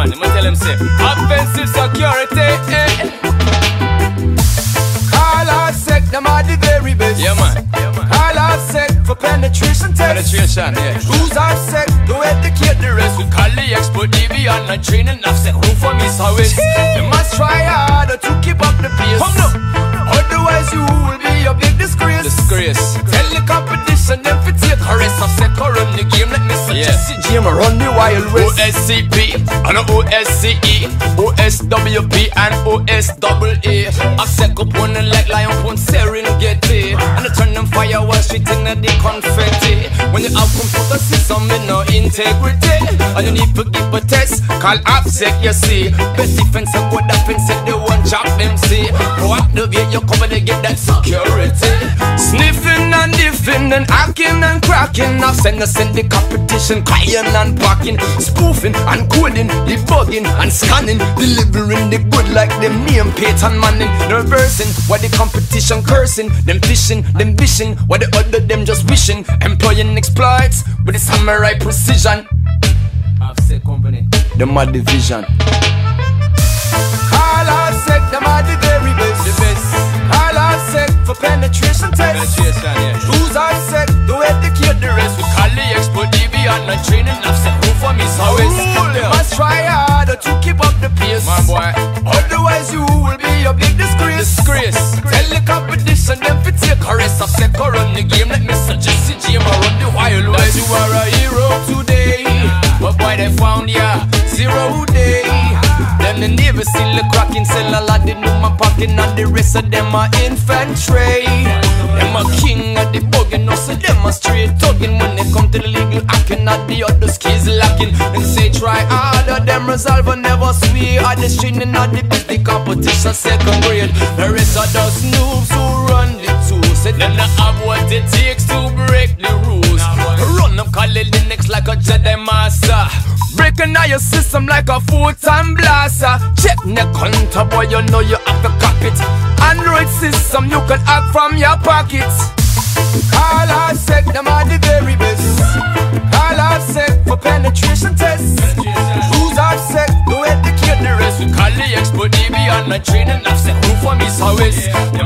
man, I'ma tell him say offensive security. All our sec, them are the very best. Yeah man, All our sec for penetration tests. penetration, yeah. Who's our sec to educate the rest? We call the expert DB and the training offset. Who for me so is? You must try harder to keep up the pace. Come now. Otherwise you will be a big disgrace. Disgrace. Tell the competition them to take a rest. I've said run the game, let me suggest the game run the wild west. OSCP and OSCE, OSWP and OSAA. I set up one like lion pon Serengeti, and I turn them firewall street in the confetti. When you have computer system with no integrity, and you need to give a test, call AppSec, you see. Best defense a good offense, they won't chop them, see. Proactivate your cover, they get that security. Sniffing and diffing and hacking and cracking. Now send the competition, crying and packing, spoofing and coding, debugging and scanning, delivering the good like them name Peyton Manning. Reversing what the competition cursing, them fishing, them wishing, what the other them just wishing. Employing exploits with the samurai precision. AppSec company, them are division. All our sec, them are the very best. the best. All our sec for penetration tests. Penetration, yeah. Who's our sec to educate the rest? We call the expert DB and the training offset. Who for me so is? You must try harder to keep up the pace. Man boy, Otherwise you will be a big disgrace. disgrace. Tell the competition them to take a rest. I've said run the game, let me suggest the game run the wild That west. you are a hero today, but why they found ya 0 day? Them the Navy still the cracking, sell a lot in my pocket, and the rest of them are infantry. Them a king of the bugging, so them a straight tugging. When they come to the legal acting, and the other skills lacking. Them say try harder, them resolve and never swear. At the training, at the big competition, second grade. The rest of those noobs who run the tools, say them not have what it takes to break the rules. Run them call it Linux like a Jedi master, Breaking out your system like a full-time blaster. Check the counter, boy, you know you have to cop it. Android system, you can hack from your pockets. All our sec, them are the very best. All our sec for penetration tests. Who's our sec to educate the rest? we call the expert DB and the training offset. Who for me so is? Them